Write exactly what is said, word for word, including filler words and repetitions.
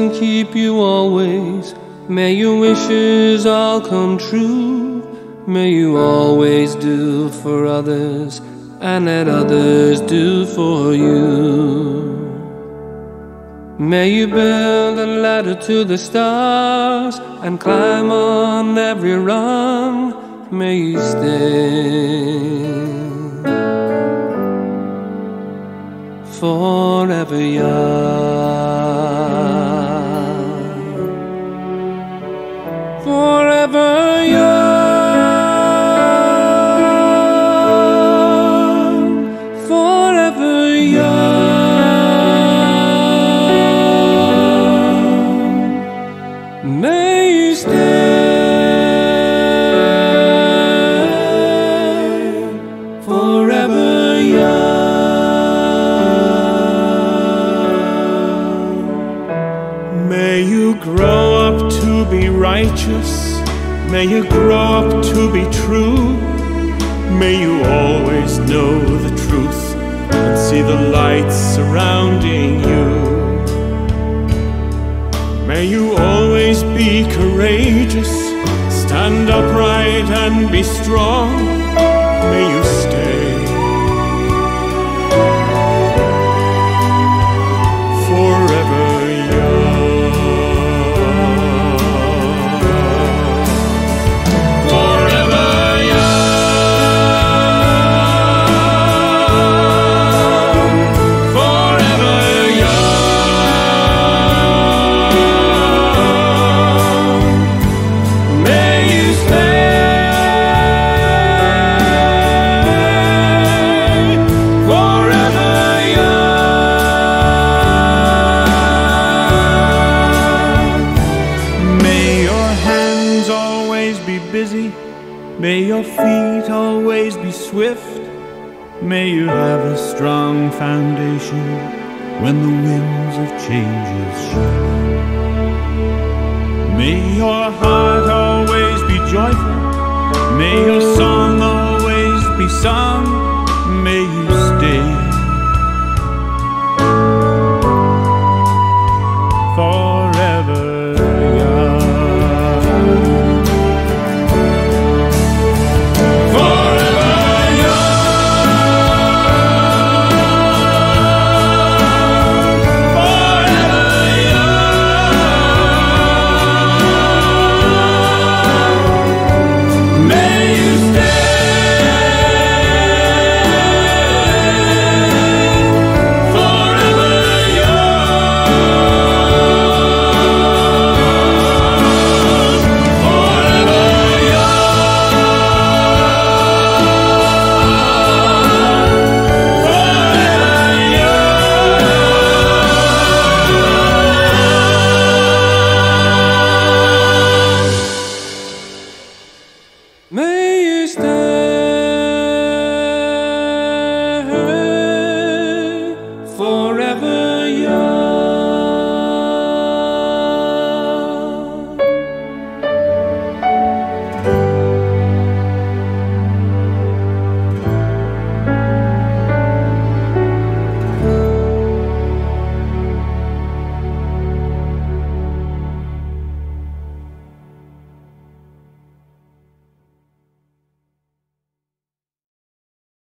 and keep you always. May your wishes all come true. May you always do for others, and let others do for you. May you build a ladder to the stars and climb on every rung. May you stay forever young, forever young, forever young. May you stay forever young. May you grow up to be righteous. May you grow up to be true. May you always know the truth and see the light surrounding you. May you always be courageous, stand upright and be strong. May you stay forever young. Busy. May your feet always be swift. May you have a strong foundation when the winds of changes shift. May your heart always be joyful. May your song always be sung. May you stay forever young.